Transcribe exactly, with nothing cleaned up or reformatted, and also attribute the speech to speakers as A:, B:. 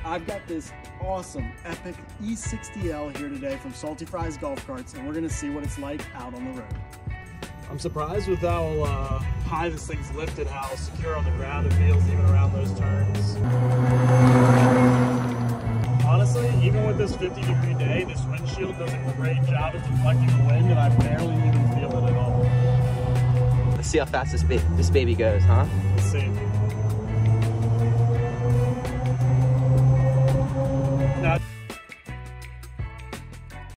A: I've got this awesome, epic E sixty L here today from Salty Fries Golf Carts, and we're gonna see what it's like out on the road.
B: I'm surprised with how uh, high this thing's lifted, how secure on the ground it feels even around those turns. Honestly, even with this fifty degree day, this windshield does a great job at deflecting the wind, and I barely even feel it at all.
C: Let's see how fast this, ba this baby goes, huh?
B: Let's see. Now,